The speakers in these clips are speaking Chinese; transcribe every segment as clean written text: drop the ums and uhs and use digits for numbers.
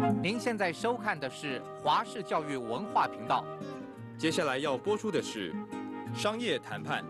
您现在收看的是华视教育文化频道。 接下来要播出的是商业谈判。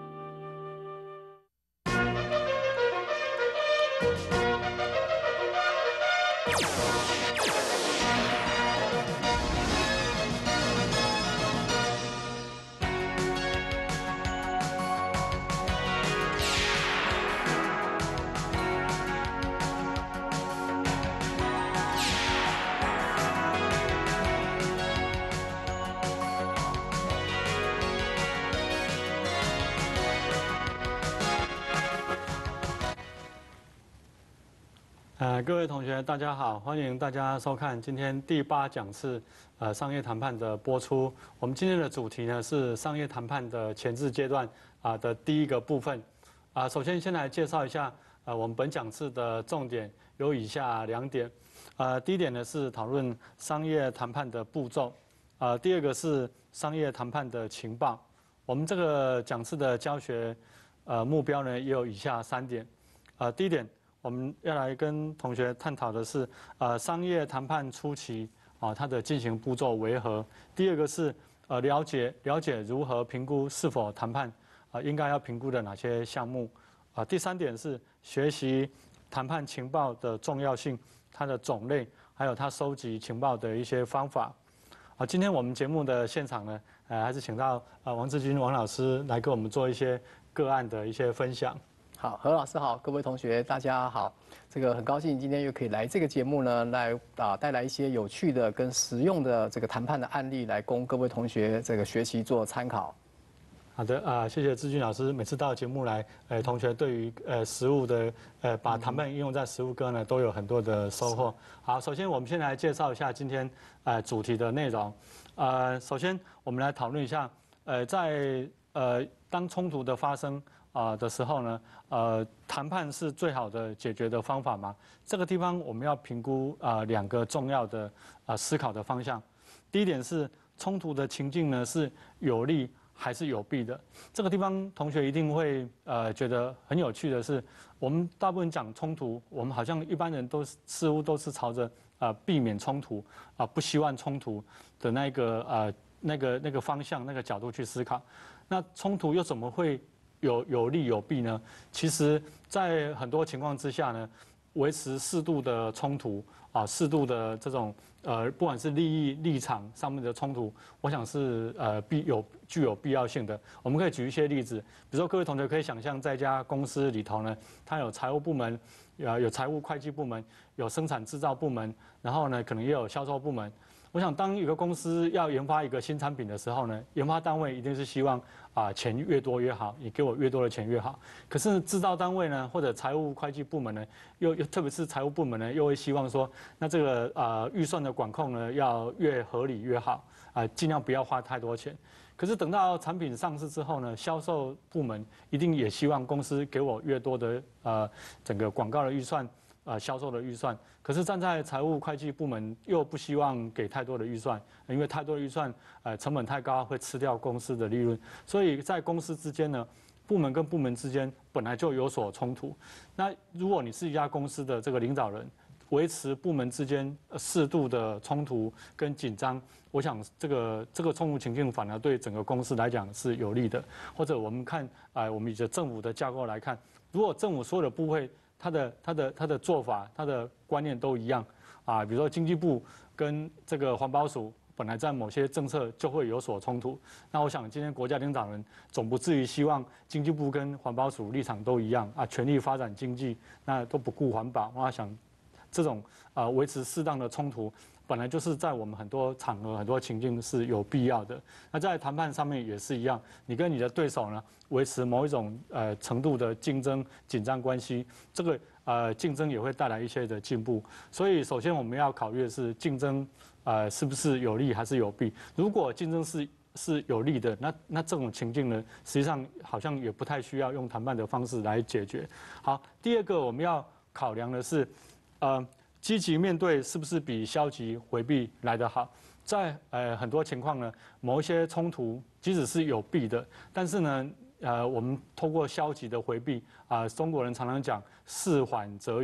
各位同学，大家好，欢迎大家收看今天第8讲次商业谈判的播出。我们今天的主题呢是商业谈判的前置阶段的第一个部分。首先先来介绍一下我们本讲次的重点有以下2点。第一点呢是讨论商业谈判的步骤。第二个是商业谈判的情报。我们这个讲次的教学目标呢也有以下3点。第一点，我们要来跟同学探讨的是，商业谈判初期它的进行步骤为何？第二个是了解如何评估是否谈判应该要评估的哪些项目？第3点是学习谈判情报的重要性、它的种类，还有它收集情报的一些方法。今天我们节目的现场呢，还是请到王志军王老师来跟我们做一些个案的一些分享。 好，何老师好，各位同学大家好，这个很高兴今天又可以来这个节目呢，来带来一些有趣的跟实用的这个谈判的案例，来供各位同学这个学习做参考。 好的谢谢志军老师，每次到节目来，同学对于实务的把谈判应用在实务课呢，都有很多的收获。好，首先我们先来介绍一下今天主题的内容。首先我们来讨论一下，在当冲突的发生的时候呢，谈判是最好的解决的方法吗？这个地方我们要评估2个重要的思考的方向。第一点是冲突的情境呢是有利还是有弊的？这个地方同学一定会觉得很有趣的是，我们大部分讲冲突，我们好像一般人似乎都是朝着避免冲突不希望冲突的那个方向那个角度去思考。那冲突又怎么会有利有弊呢？其实，在很多情况之下呢，维持适度的冲突适度的这种不管是利益立场上面的冲突，我想是具有必要性的。我们可以举一些例子，比如说各位同学可以想象，在一家公司里头呢，它有财务部门，有财务会计部门，有生产制造部门，然后呢可能也有销售部门。我想，当一个公司要研发一个新产品的时候呢，研发单位一定是希望钱越多越好，你给我越多的钱越好。可是制造单位呢，或者财务会计部门呢，又特别是财务部门呢，又会希望说，那这个预算的管控呢，要越合理越好尽量不要花太多钱。可是等到产品上市之后呢，销售部门一定也希望公司给我越多的整个广告的预算。销售的预算，可是站在财务会计部门又不希望给太多的预算，因为太多的预算，成本太高会吃掉公司的利润，所以在公司之间呢，部门跟部门之间本来就有所冲突。那如果你是一家公司的这个领导人，维持部门之间适度的冲突跟紧张，我想这个冲突情境反而对整个公司来讲是有利的。或者我们看我们以政府的架构来看，如果政府所有的部会他的做法，他的观念都一样比如说经济部跟这个环保署本来在某些政策就会有所冲突。那我想今天国家领导人总不至于希望经济部跟环保署立场都一样全力发展经济，那都不顾环保。我想这种维持适当的冲突，本来就是在我们很多场合、很多情境是有必要的。那在谈判上面也是一样，你跟你的对手呢维持某一种程度的竞争紧张关系，这个竞争也会带来一些的进步。所以首先我们要考虑的是竞争是不是有利还是有弊。如果竞争是有利的，那这种情境呢，实际上好像也不太需要用谈判的方式来解决。好，第二个我们要考量的是积极面对是不是比消极回避来得好？在很多情况呢，某一些冲突即使是有弊的，但是呢，我们透过消极的回避中国人常常讲事缓则圆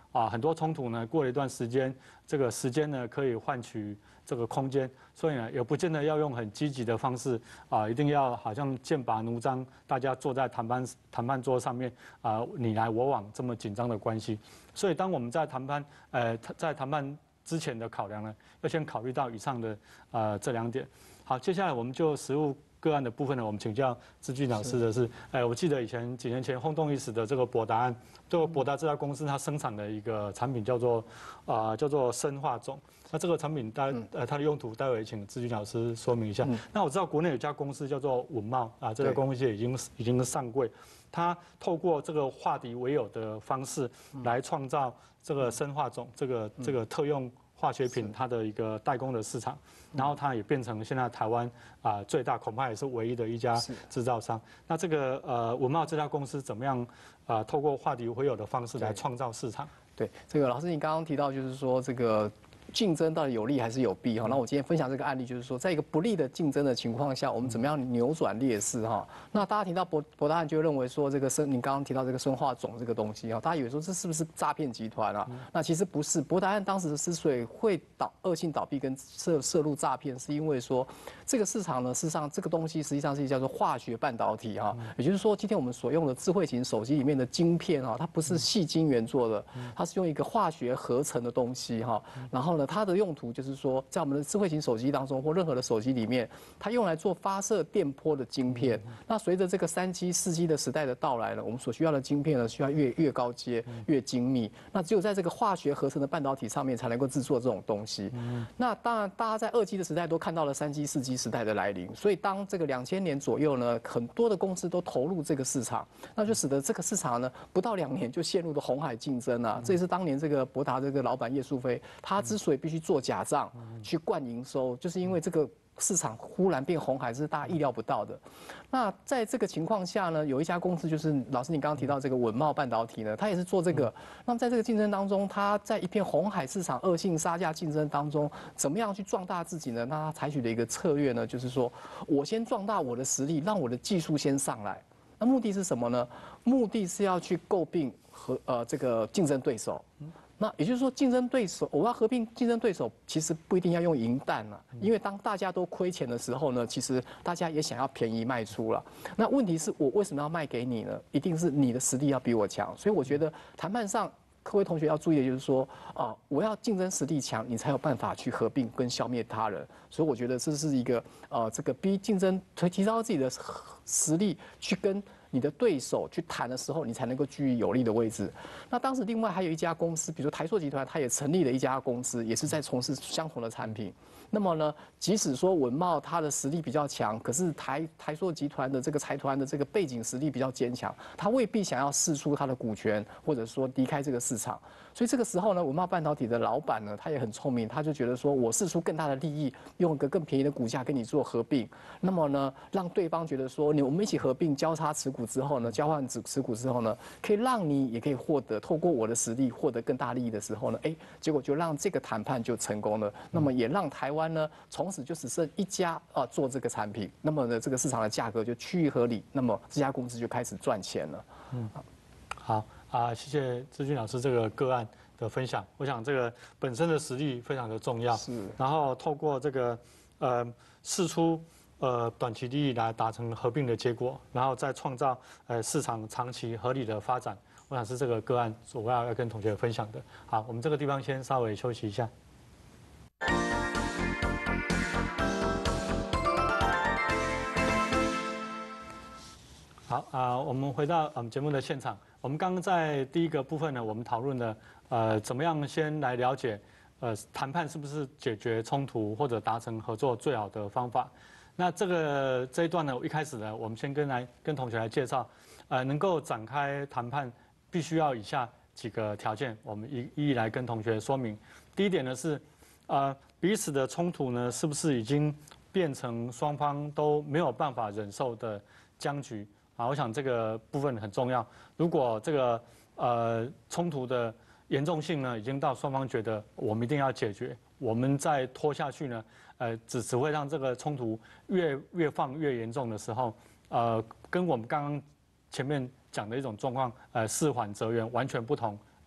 很多冲突呢，过了一段时间，这个时间呢可以换取这个空间，所以呢也不见得要用很积极的方式一定要好像剑拔弩张，大家坐在谈判桌上面你来我往这么紧张的关系。所以当我们在谈判之前的考量呢，要先考虑到以上的这2点。好，接下来我们就实务个案的部分呢，我们请教志俊老师的是，我记得以前几年前轰动一时的这个博达案，这个博达这家公司它生产的一个产品叫做砷化种。那这个产品它的用途，待会请志俊老师说明一下。那我知道国内有一家公司叫做文茂这个公司已经上柜，它透过这个化敌为友的方式来创造这个砷化种这个特用化学品它的一个代工的市场，然后它也变成现在台湾最大，恐怕也是唯一的一家制造商。那这个文茂这家公司怎么样透过化敌为友的方式来创造市场？ 对，这个老师你刚刚提到就是说这个竞争到底有利还是有弊哈？那我今天分享这个案例就是说，在一个不利的竞争的情况下，我们怎么样扭转劣势哈？那大家听到博达案就认为说这个你刚刚提到这个砷化种这个东西哈，大家以为说这是不是诈骗集团啊？那其实不是，博达案当时之所以会恶性倒闭跟涉入诈骗，是因为说这个市场呢，事实上这个东西实际上是叫做化学半导体哈，也就是说今天我们所用的智慧型手机里面的晶片哈，它不是矽晶圆做的，它是用一个化学合成的东西哈，然后它的用途就是说，在我们的智慧型手机当中或任何的手机里面，它用来做发射电波的晶片。那随着这个3G、4G 的时代的到来呢，我们所需要的晶片呢，需要越高阶、越精密。那只有在这个化学合成的半导体上面，才能够制作这种东西。那当然，大家在2G 的时代都看到了3G、4G 时代的来临，所以当这个2000年左右呢，很多的公司都投入这个市场，那就使得这个市场呢，不到2年就陷入了红海竞争啊。这也是当年这个博达这个老板叶树飞，他之所以必须做假账去灌营收，就是因为这个市场忽然变红海，这是大家意料不到的。那在这个情况下呢，有一家公司就是老师你刚刚提到这个文茂半导体呢，它也是做这个。那么在这个竞争当中，它在一片红海市场恶性杀价竞争当中，怎么样去壮大自己呢？那它采取的一个策略呢，就是说我先壮大我的实力，让我的技术先上来。那目的是什么呢？目的是要去诟病这个竞争对手。那也就是说，竞争对手，我要合并竞争对手，其实不一定要用银弹了，因为当大家都亏钱的时候呢，其实大家也想要便宜卖出了。那问题是我为什么要卖给你呢？一定是你的实力要比我强。所以我觉得谈判上，各位同学要注意的就是说，我要竞争实力强，你才有办法去合并跟消灭他人。所以我觉得这是一个这个逼竞争提高自己的实力去跟你的对手去谈的时候，你才能够居于有利的位置。那当时另外还有一家公司，比如说台塑集团，它也成立了一家公司，也是在从事相同的产品。那么呢，即使说文茂它的实力比较强，可是台塑集团的这个财团的这个背景实力比较坚强，它未必想要释出它的股权，或者说离开这个市场。所以这个时候呢，文茂半导体的老板呢，他也很聪明，他就觉得说我释出更大的利益，用一个更便宜的股价跟你做合并，那么呢，让对方觉得说我们一起合并交叉持股之后呢，交换持股之后呢，可以让你也可以获得透过我的实力获得更大利益的时候呢，结果就让这个谈判就成功了。那么也让台湾呢，从此就只剩一家做这个产品，那么呢，这个市场的价格就趋于合理，那么这家公司就开始赚钱了。 好。谢谢志俊老师这个个案的分享。我想这个本身的实力非常的重要， 是。 然后透过这个释出短期利益来达成合并的结果，然后再创造市场长期合理的发展。我想是这个个案主要跟同学分享的。好，我们这个地方先稍微休息一下。好我们回到我们节目的现场。我们刚刚在第一个部分呢，我们讨论了怎么样先来了解谈判是不是解决冲突或者达成合作最好的方法。那这一段呢，一开始呢，我们先跟同学来介绍，能够展开谈判必须要以下几个条件，我们一一来跟同学说明。第一点呢是彼此的冲突呢是不是已经变成双方都没有办法忍受的僵局。我想这个部分很重要。如果这个冲突的严重性呢，已经到双方觉得我们一定要解决，我们再拖下去呢，只会让这个冲突越放越严重的时候，跟我们刚刚前面讲的一种状况，事缓则圆完全不同。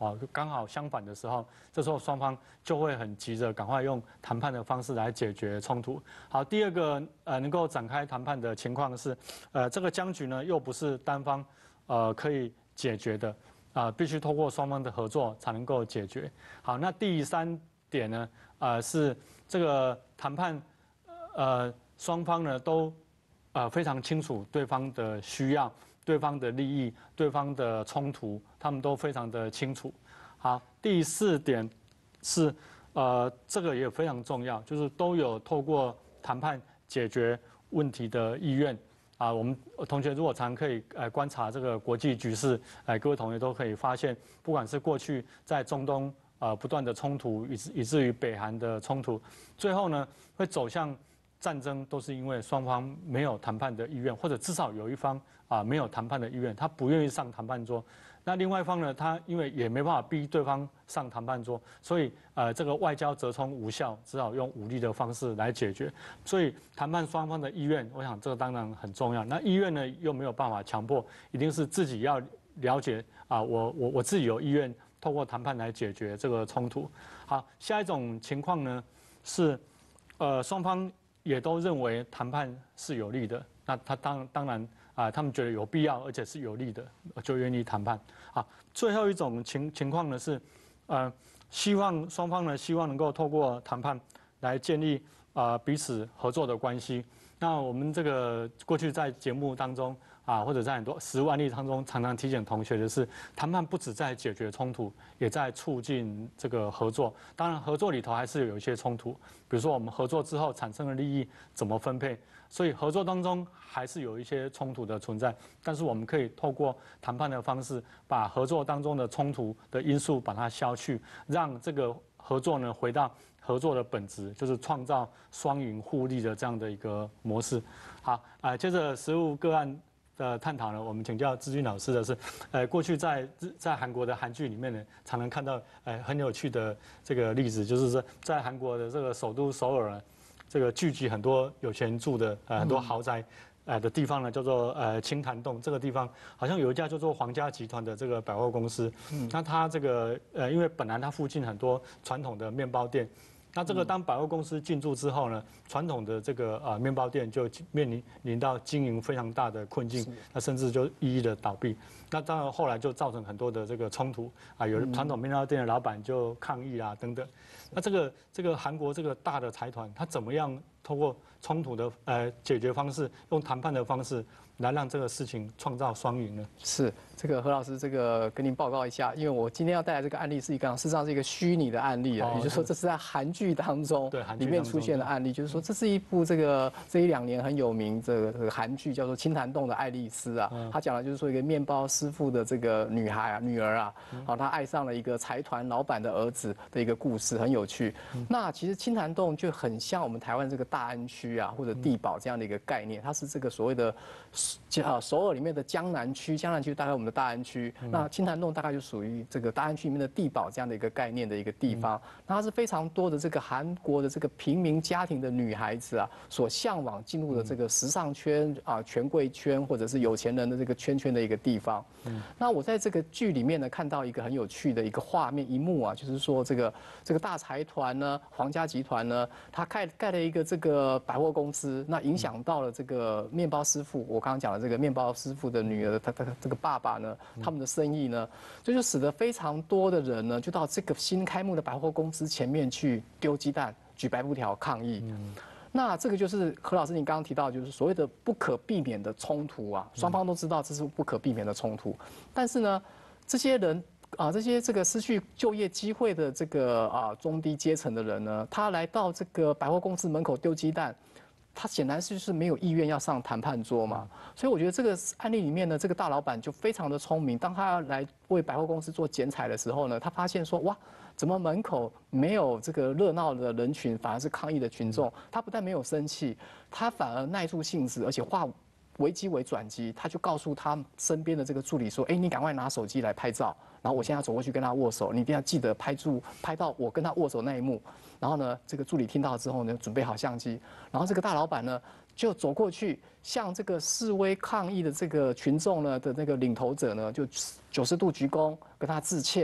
刚好相反的时候，这时候双方就会很急着赶快用谈判的方式来解决冲突。好，第二个能够展开谈判的情况是，这个僵局呢又不是单方可以解决的，必须透过双方的合作才能够解决。好，那第三点呢，是这个谈判，双方呢都非常清楚对方的需要。对方的利益、对方的冲突，他们都非常的清楚。好，第四点是，这个也非常重要，就是都有透过谈判解决问题的意愿。我们同学如果常可以观察这个国际局势，各位同学都可以发现，不管是过去在中东不断的冲突，以至于北韩的冲突，最后呢会走向战争，都是因为双方没有谈判的意愿，或者至少有一方没有谈判的意愿，他不愿意上谈判桌。那另外一方呢，他因为也没办法逼对方上谈判桌，所以这个外交折冲无效，只好用武力的方式来解决。所以谈判双方的意愿，我想这个当然很重要。那意愿呢又没有办法强迫，一定是自己要了解我自己有意愿，透过谈判来解决这个冲突。好，下一种情况呢是双方也都认为谈判是有利的，那他当然他们觉得有必要，而且是有利的，就愿意谈判。好，最后一种情况呢是，希望双方呢希望能够透过谈判来建立彼此合作的关系。那我们这个过去在节目当中或者在很多实务案例当中，常常提醒同学的是，谈判不只在解决冲突，也在促进这个合作。当然，合作里头还是有一些冲突，比如说我们合作之后产生的利益怎么分配，所以合作当中还是有一些冲突的存在。但是我们可以透过谈判的方式，把合作当中的冲突的因素把它消去，让这个合作呢回到合作的本质，就是创造双赢互利的这样的一个模式。好，接着实务个案的探讨呢，我们请教志军老师的是，过去在韩国的韩剧里面呢，常常看到很有趣的这个例子，就是说在韩国的这个首都首尔呢，这个聚集很多有钱人住的很多豪宅的地方呢，叫做清潭洞。这个地方好像有一家叫做皇家集团的这个百货公司，那它这个因为本来它附近很多传统的面包店。那这个当百货公司进驻之后呢，传统的这个面包店就面临到经营非常大的困境，那甚至就一一的倒闭。那当然后来就造成很多的这个冲突有传统面包店的老板就抗议等等。那这个韩国这个大的财团，它怎么样透过冲突的解决方式，用谈判的方式来让这个事情创造双赢呢？ 是这个何老师，这个跟您报告一下，因为我今天要带来这个案例事实上是一个虚拟的案例也就是说这是在韩剧当中里面出现的案例，就是说这是一部这一两年很有名这个韩剧叫做《清潭洞的爱丽丝》他讲的就是说一个面包师傅的这个女儿她爱上了一个财团老板的儿子的一个故事，很有趣。那其实清潭洞就很像我们台湾这个大安区或者地堡这样的一个概念，它是这个所谓的首尔里面的江南区大概我们的大安区，那清潭洞大概就属于这个大安区里面的地堡这样的一个概念的一个地方。那它是非常多的这个韩国的这个平民家庭的女孩子所向往进入的这个时尚圈权贵圈或者是有钱人的这个圈的一个地方。那我在这个剧里面呢看到一个很有趣的一个画面一幕就是说这个大财团呢，皇家集团呢，他盖了一个这个百货公司，那影响到了这个面包师傅，我刚刚讲的这个面包师傅的女儿，他这个爸爸呢，他们的生意呢，这就使得非常多的人呢，就到这个新开幕的百货公司前面去丢鸡蛋、举白布条抗议。那这个就是何老师你刚刚提到，就是所谓的不可避免的冲突双方都知道这是不可避免的冲突，但是呢，这些人这些这个失去就业机会的这个中低阶层的人呢，他来到这个百货公司门口丢鸡蛋。他显然是没有意愿要上谈判桌嘛，所以我觉得这个案例里面呢，这个大老板就非常的聪明。当他来为百货公司做剪彩的时候呢，他发现说，哇，怎么门口没有这个热闹的人群，反而是抗议的群众？他不但没有生气，他反而耐住性子，而且化危机为转机。他就告诉他身边的这个助理说，你赶快拿手机来拍照，然后我现在走过去跟他握手，你一定要记得拍到我跟他握手那一幕。然后呢，这个助理听到之后呢，准备好相机，然后这个大老板呢就走过去，向这个示威抗议的这个群众呢的那个领头者呢，就90度鞠躬跟他致歉，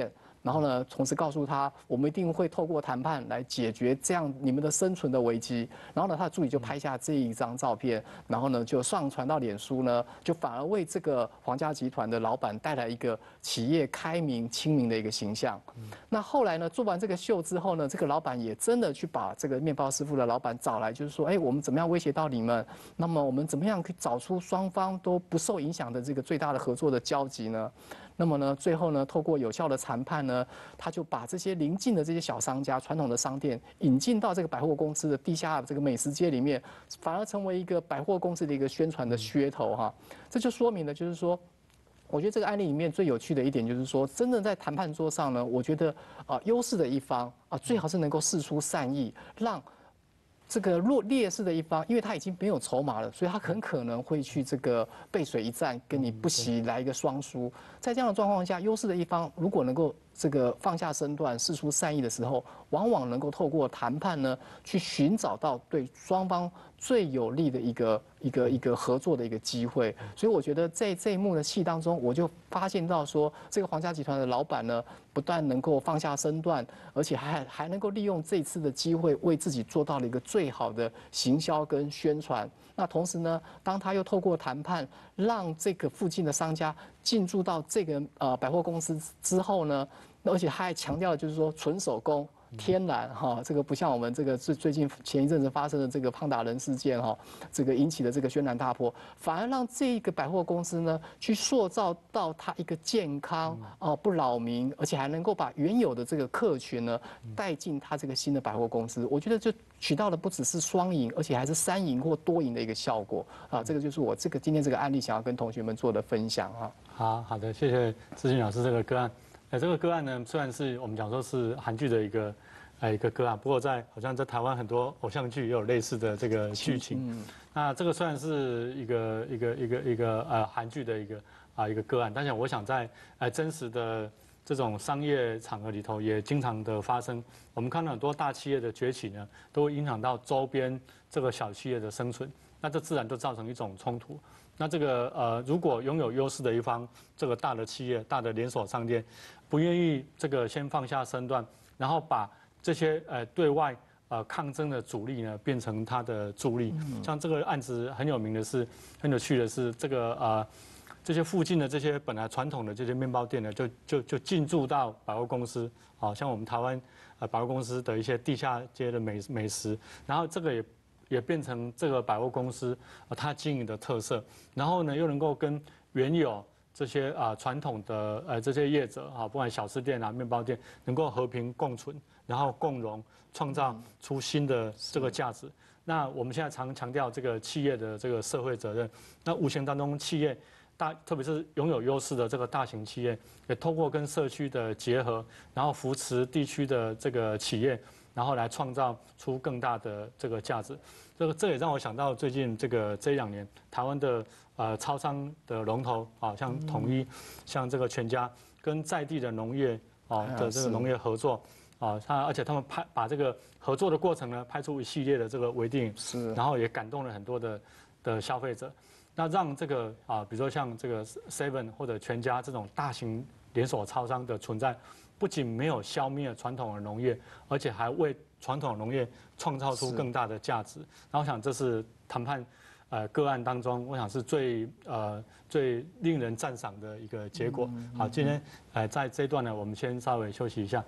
然后呢，同时告诉他，我们一定会透过谈判来解决这样你们的生存的危机。然后呢，他的助理就拍下这一张照片，然后呢就上传到脸书呢，就反而为这个皇家集团的老板带来一个企业开明亲民的一个形象。那后来呢，做完这个秀之后呢，这个老板也真的去把这个面包师傅的老板找来，就是说，哎，我们怎么样威胁到你们？那么我们怎么样去找出双方都不受影响的这个最大的合作的交集呢？那么呢，最后呢，透过有效的谈判呢，他就把这些邻近的这些小商家、传统的商店引进到这个百货公司的地下这个美食街里面，反而成为一个百货公司的一个宣传的噱头哈。这就说明了，就是说，我觉得这个案例里面最有趣的一点就是说，真正在谈判桌上呢，我觉得优势的一方最好是能够释出善意，让这个劣势的一方，因为他已经没有筹码了，所以他很可能会去这个背水一战，跟你不惜来一个双输。在这样的状况下，优势的一方如果能够这个放下身段，释出善意的时候，往往能够透过谈判呢，去寻找到对双方最有利的一个合作的一个机会。所以我觉得在这一幕的戏当中，我就发现到说，这个皇家集团的老板呢，不但能够放下身段，而且还能够利用这次的机会，为自己做到了一个最好的行销跟宣传。那同时呢，当他又透过谈判，让这个附近的商家进驻到这个百货公司之后呢，而且他还强调就是说纯手工。天然哈，这个不像我们这个最近前一阵子发生的这个胖达人事件哈，这个引起的这个轩然大波，反而让这个百货公司呢，去塑造到它一个健康不扰民，而且还能够把原有的这个客群呢带进它这个新的百货公司。我觉得就取到的不只是双赢，而且还是三赢或多赢的一个效果啊。这个就是我今天这个案例想要跟同学们做的分享啊。 好的，谢谢志军老师这个个案。这个个案呢，虽然是我们讲说是韩剧的一个个案，不过好像在台湾很多偶像剧也有类似的这个剧情。那这个虽然是一个韩剧的一个个案，但是我想在真实的这种商业场合里头也经常的发生。我们看到很多大企业的崛起呢，都会影响到周边这个小企业的生存，那这自然就造成一种冲突。那这个如果拥有优势的一方，这个大的企业、大的连锁商店，不愿意这个先放下身段，然后把这些对外抗争的主力呢变成他的助力。像这个案子很有名的是，很有趣的是，这个这些附近的这些本来传统的这些面包店呢，就进驻到百货公司，像我们台湾百货公司的一些地下街的美食，然后这个也变成这个百货公司它经营的特色，然后呢又能够跟原有这些传统的这些业者不管小吃店面包店，能够和平共存，然后共荣，创造出新的这个价值。那我们现在常强调这个企业的这个社会责任，那无形当中企业特别是拥有优势的这个大型企业，也通过跟社区的结合，然后扶持地区的这个企业，然后来创造出更大的这个价值。这也让我想到最近这2年台湾的超商的龙头像统一，像这个全家跟在地的农业的这个农业合作而且他们把这个合作的过程呢拍出一系列的这个微电影，然后也感动了很多的消费者。那让这个比如说像这个 Seven 或者全家这种大型连锁超商的存在，不仅没有消灭传统的农业，而且还为传统农业创造出更大的价值。然后我想这是谈判个案当中，我想是最令人赞赏的一个结果。好，今天在这一段呢，我们先稍微休息一下。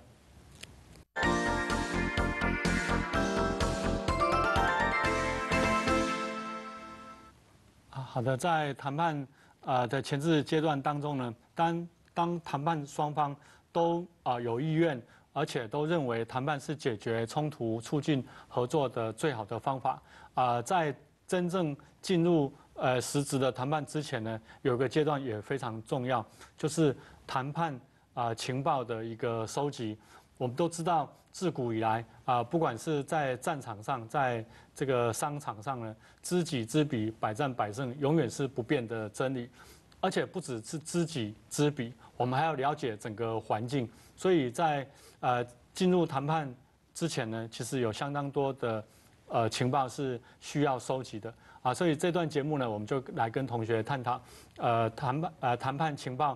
好的，在谈判的前置阶段当中呢，当谈判双方都有意愿，而且都认为谈判是解决冲突、促进合作的最好的方法。在真正进入实质的谈判之前呢，有个阶段也非常重要，就是谈判情报的一个收集。我们都知道，自古以来不管是在战场上，在这个商场上呢，知己知彼，百战百胜，永远是不变的真理。而且不只是知己知彼，我们还要了解整个环境。所以在进入谈判之前呢，其实有相当多的情报是需要收集的所以这段节目呢，我们就来跟同学探讨谈判情报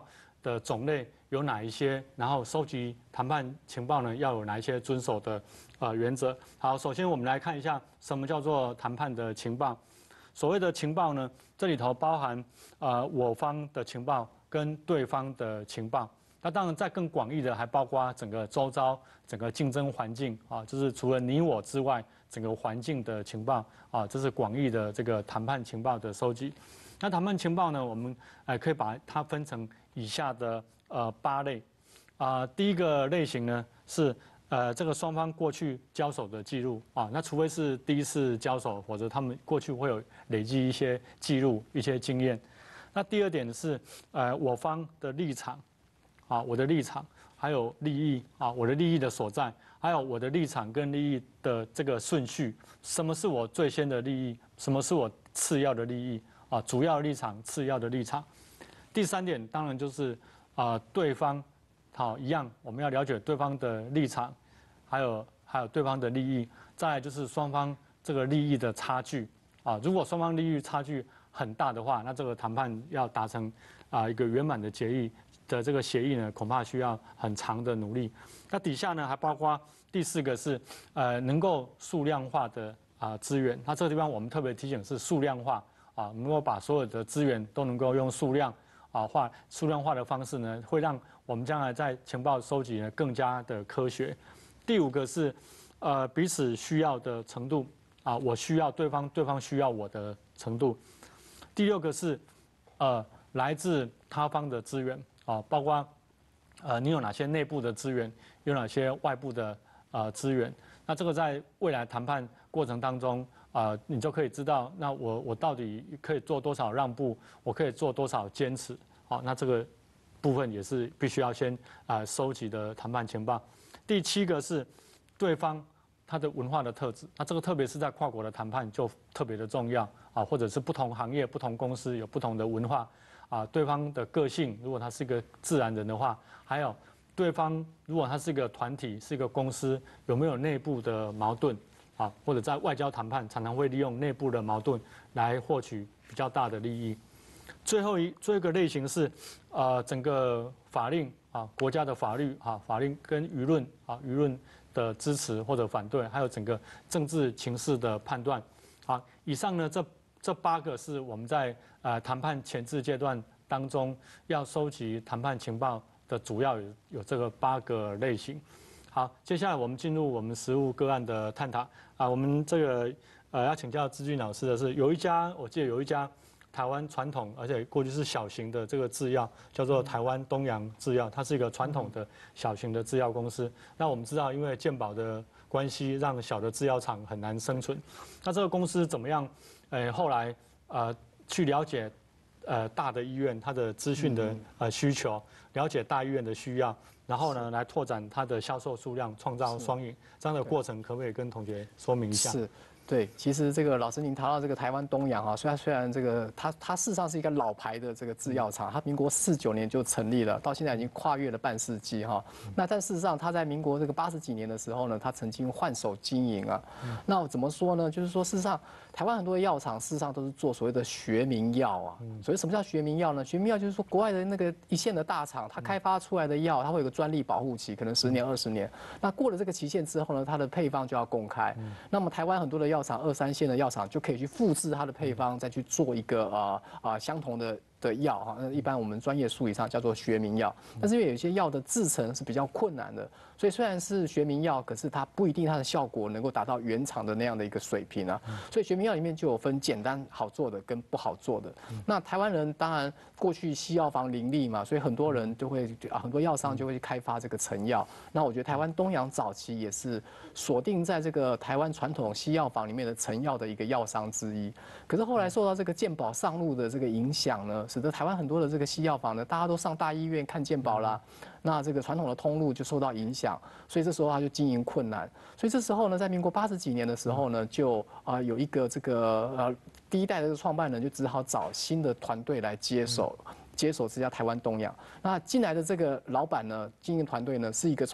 的种类有哪一些，然后收集谈判情报呢要有哪一些遵守的原则。好，首先我们来看一下什么叫做谈判的情报。所谓的情报呢，这里头包含我方的情报跟对方的情报。那当然，在更广义的还包括整个周遭、整个竞争环境啊，就是除了你我之外，整个环境的情报啊，这是广义的这个谈判情报的收集。那谈判情报呢，我们可以把它分成以下的8类第一个类型呢是这个双方过去交手的记录啊，那除非是第一次交手，否则他们过去会有累积一些记录、一些经验。那第二点是我方的立场。我的立场，还有利益我的利益的所在，还有我的立场跟利益的这个顺序，什么是我最先的利益，什么是我次要的利益主要立场、次要的立场。第三点当然就是对方一样，我们要了解对方的立场，还有对方的利益。再来就是双方这个利益的差距如果双方利益差距很大的话，那这个谈判要达成一个圆满的协议的这个协议呢，恐怕需要很长的努力。那底下呢还包括第4个是能够数量化的资源。那这个地方我们特别提醒是数量化能够把所有的资源都能够用数量化的方式呢，会让我们将来在情报收集呢更加的科学。第5个是彼此需要的程度我需要对方，对方需要我的程度。第6个是来自他方的资源包括你有哪些内部的资源，有哪些外部的资源。那这个在未来谈判过程当中你就可以知道，那我到底可以做多少让步，我可以做多少坚持那这个部分也是必须要先收集的谈判情报。第7个是对方他的文化的特质，那这个特别是在跨国的谈判就特别的重要或者是不同行业、不同公司有不同的文化对方的个性，如果他是一个自然人的话，还有对方如果他是一个团体、是一个公司，有没有内部的矛盾或者在外交谈判常常会利用内部的矛盾来获取比较大的利益。最后一个类型是整个法令国家的法律法令跟舆论的支持或者反对，还有整个政治情势的判断以上呢这8个是我们在谈判前置阶段当中要收集谈判情报的主要有这个8个类型。好，接下来我们进入我们实务个案的探讨我们这个要请教志俊老师的是，我记得有一家台湾传统而且过去是小型的这个制药，叫做台湾东洋制药，它是一个传统的小型的制药公司。那我们知道，因为健保的关系，让小的制药厂很难生存。那这个公司怎么样？后来去了解大的医院它的资讯的需求，了解大医院的需要，然后呢来拓展它的销售数量，创造双赢。这样的过程可不可以跟同学说明一下？ 是。对，其实这个老师您谈到这个台湾东洋虽然这个它事实上是一个老牌的这个制药厂，它民国49年就成立了，到现在已经跨越了半世纪那但事实上它在民国这个80几年的时候呢，它曾经换手经营那怎么说呢？就是说事实上台湾很多的药厂事实上都是做所谓的学名药所以什么叫学名药呢？学名药就是说国外的那个一线的大厂，它开发出来的药，它会有个专利保护期，可能10年20年。那过了这个期限之后呢，它的配方就要公开。那么台湾很多的药厂2、3线的药厂就可以去复制它的配方，再去做一个相同的药那一般我们专业术语上叫做学名药。但是因为有一些药的制成是比较困难的，所以虽然是学名药，可是它不一定它的效果能够达到原厂的那样的一个水平所以学名药里面就有分简单好做的跟不好做的。那台湾人当然过去西药房林立嘛，所以很多人就会很多药商就会去开发这个成药。那我觉得台湾东洋早期也是锁定在这个台湾传统西药房里面的成药的一个药商之一。可是后来受到这个健保上路的这个影响呢，使得台湾很多的这个西药房呢，大家都上大医院看健保啦，那这个传统的通路就受到影响，所以这时候他就经营困难。所以这时候呢，在民国80几年的时候呢，就有一个这个第一代的这个创办人就只好找新的团队来接手这家台湾东洋。那进来的这个老板呢，经营团队呢，是一个从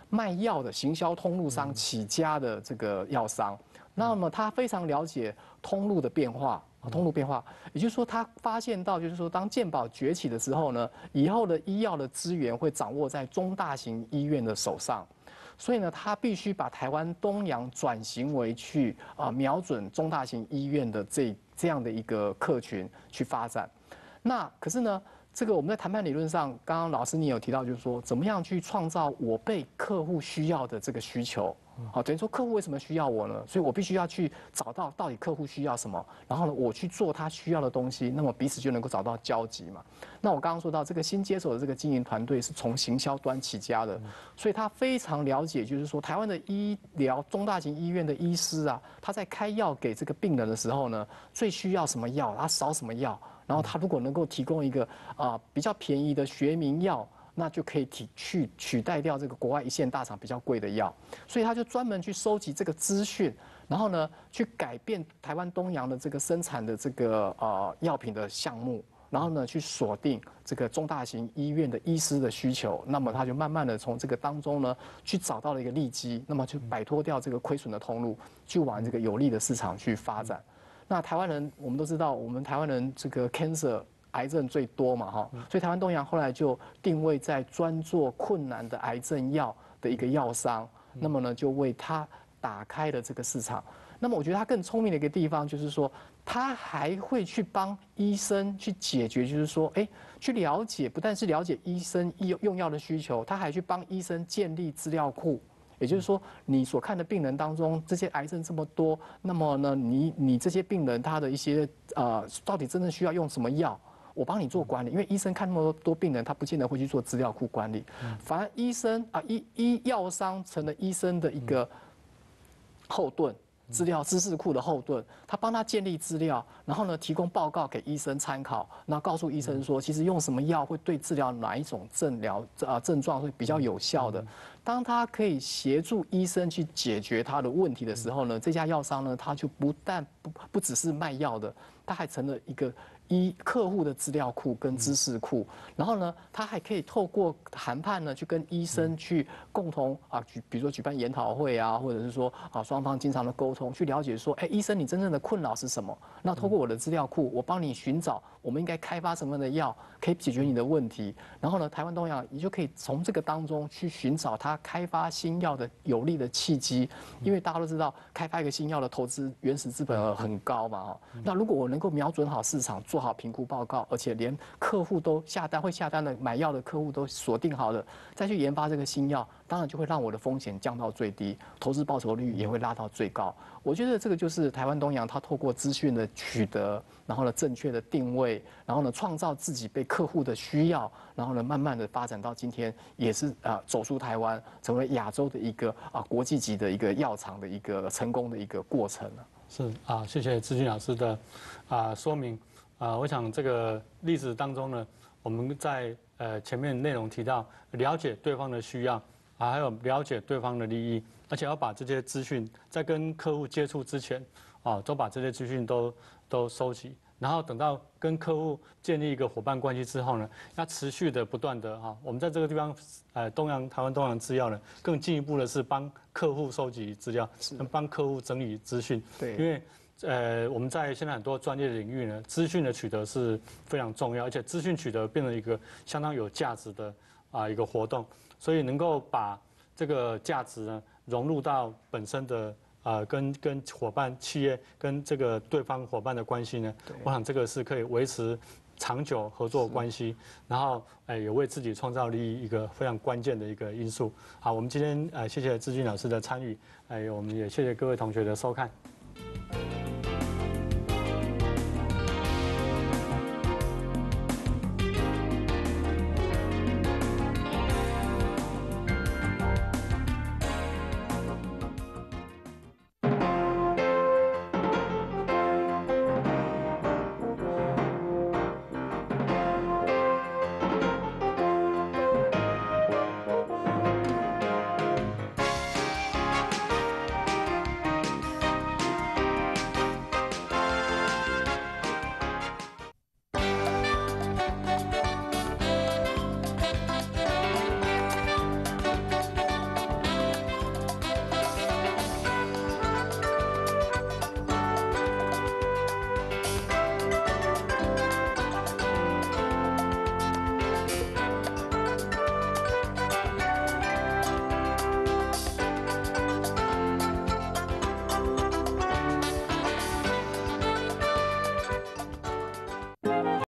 卖药的行销通路商起家的这个药商，那么他非常了解通路的变化。通路变化，也就是说，他发现到，就是说，当健保崛起的时候呢，以后的医药的资源会掌握在中大型医院的手上，所以呢，他必须把台湾东洋转型为去瞄准中大型医院的这样的一个客群去发展。那可是呢，这个我们在谈判理论上，刚刚老师你有提到，就是说，怎么样去创造我被客户需要的这个需求。好，等于说客户为什么需要我呢？所以我必须要去找到底客户需要什么，然后呢，我去做他需要的东西，那么彼此就能够找到交集嘛。那我刚刚说到这个新接手的这个经营团队是从行销端起家的，所以他非常了解，就是说台湾的医疗中大型医院的医师啊，他在开药给这个病人的时候呢，最需要什么药，他少什么药，然后他如果能够提供一个比较便宜的学名药。那就可以取代掉这个国外一线大厂比较贵的药，所以他就专门去收集这个资讯，然后呢，去改变台湾东洋的这个生产的这个药品的项目，然后呢，去锁定这个中大型医院的医师的需求，那么他就慢慢的从这个当中呢，去找到了一个利基，那么就摆脱掉这个亏损的通路，去往这个有利的市场去发展。那台湾人我们都知道，我们台湾人这个 cancer。癌症最多嘛，哈，所以台湾东洋后来就定位在专做困难的癌症药的一个药商，那么呢，就为他打开了这个市场。那么我觉得他更聪明的一个地方就是说，他还会去帮医生去解决，就是说，去了解，不但是了解医生用药的需求，他还去帮医生建立资料库。也就是说，你所看的病人当中，这些癌症这么多，那么呢，你这些病人他的一些到底真正需要用什么药？我帮你做管理，因为医生看那么多病人，他不见得会去做资料库管理。反而医生药商成了医生的一个后盾，资识库的后盾，他帮他建立资料，然后呢提供报告给医生参考，然后告诉医生说，其实用什么药会对治疗哪一种症状会比较有效的。当他可以协助医生去解决他的问题的时候呢，这家药商呢，他就不只是卖药的，他还成了一个客户的资料库跟知识库，然后呢，他还可以透过谈判呢，去跟医生去共同比如说举办研讨会啊，或者是说双方经常的沟通，去了解说，医生你真正的困扰是什么？那透过我的资料库，我帮你寻找我们应该开发什么样的药可以解决你的问题。然后呢，台湾东洋你就可以从这个当中去寻找它开发新药的有利的契机，因为大家都知道，开发一个新药的投资原始资本额很高嘛，那如果我能够瞄准好市场，做好评估报告，而且连客户都会下单的买药的客户都锁定好了，再去研发这个新药，当然就会让我的风险降到最低，投资报酬率也会拉到最高。我觉得这个就是台湾东洋它透过资讯的取得，然后呢正确的定位，然后呢创造自己被客户的需要，然后呢慢慢的发展到今天，也是走出台湾，成为亚洲的一个国际级的一个药厂的一个成功的一个过程了。 是谢谢志军老师的说明。我想这个例子当中呢，我们在前面内容提到了解对方的需要还有了解对方的利益，而且要把这些资讯在跟客户接触之前都把这些资讯都收集，然后等到跟客户建立一个伙伴关系之后呢，要持续的不断的我们在这个地方台湾东洋制药呢，更进一步的是帮客户收集资料，帮客户整理资讯， 对， 因为我们在现在很多专业的领域呢，资讯的取得是非常重要，而且资讯取得变成一个相当有价值的一个活动，所以能够把这个价值呢融入到本身的跟伙伴企业跟这个对方伙伴的关系呢，我想这个是可以维持长久合作关系，然后也为自己创造利益一个非常关键的一个因素。好，我们今天谢谢志军老师的参与，我们也谢谢各位同学的收看。